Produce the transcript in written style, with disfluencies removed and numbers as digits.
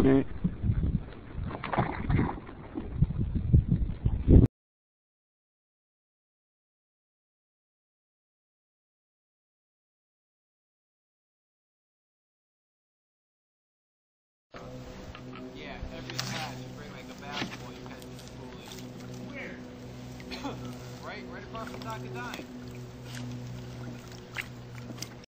Alright. Yeah, every patch you bring like a basketball, you catch this foolish. Where? right across from Doc and Dime.